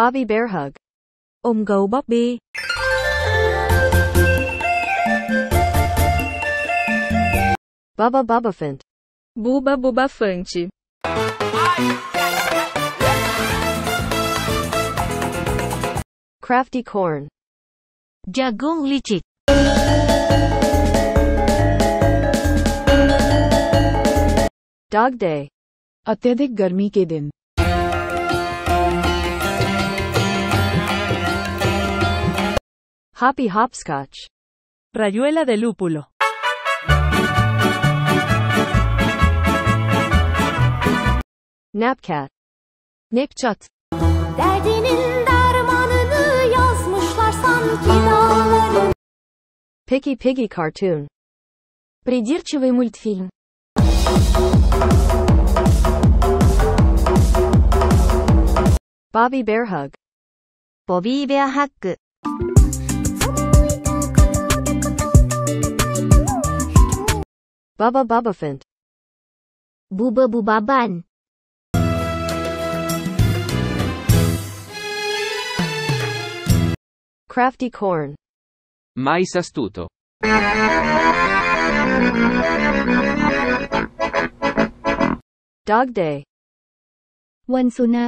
Bobby Bear Hug. Ôm gấu Bobby. Bubba Bubbaphant. Buba Bubafante. Crafty Corn. Jagung licik. Dog Day. अत्यधिक गर्मी के दिन. Hoppy Hopscotch. Rayuela de lúpulo. Napcat. Nepçat. Derdinin dermanını yazmışlar sanki dağların. Picky Piggy Cartoon. Придирчивый мультфильм. Bobby Bear Hug. Bobby Bear Hug. Bubba Bubbaphant. Buba Bubaban. Crafty Corn. Mais astuto. Dog Day. วันสุนัข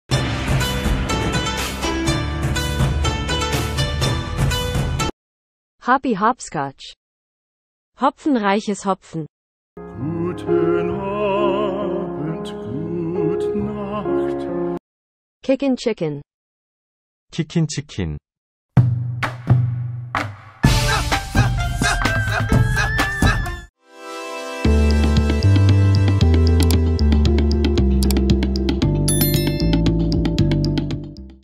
Hoppy Hopscotch. Hopfenreiches Hopfen. Guten Abend, gut Nacht. Kickin' Chicken. 키킨 치킨.